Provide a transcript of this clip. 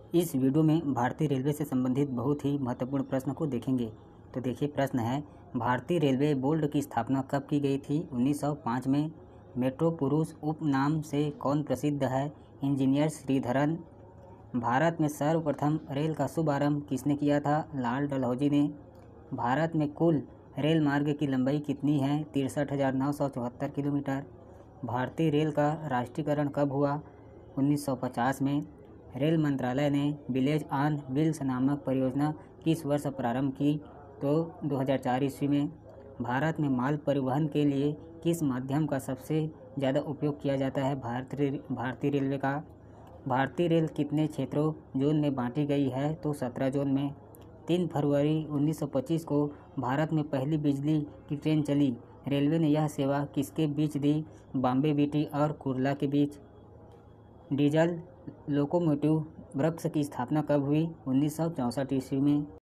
इस वीडियो में भारतीय रेलवे से संबंधित बहुत ही महत्वपूर्ण प्रश्न को देखेंगे। तो देखिए, प्रश्न है, भारतीय रेलवे बोर्ड की स्थापना कब की गई थी? 1905 में। मेट्रो पुरुष उपनाम से कौन प्रसिद्ध है? इंजीनियर श्रीधरन। भारत में सर्वप्रथम रेल का शुभारंभ किसने किया था? लाल डलहौजी ने। भारत में कुल रेल मार्ग की लंबाई कितनी है? 63,974 किलोमीटर। भारतीय रेल का राष्ट्रीयकरण कब हुआ? 1950 में। रेल मंत्रालय ने विलेज ऑन व्हील्स नामक परियोजना किस वर्ष प्रारंभ की? तो 2004 ईस्वी में। भारत में माल परिवहन के लिए किस माध्यम का सबसे ज़्यादा उपयोग किया जाता है? भारतीय रेलवे का। भारतीय रेल कितने क्षेत्रों जोन में बांटी गई है? तो 17 जोन में। 3 फरवरी 1925 को भारत में पहली बिजली की ट्रेन चली। रेलवे ने यह सेवा किसके बीच दी? बॉम्बे बीटी और कुर्ला के बीच। डीजल लोकोमोटिव वर्क्स की स्थापना कब हुई? 1964 ईस्वी में।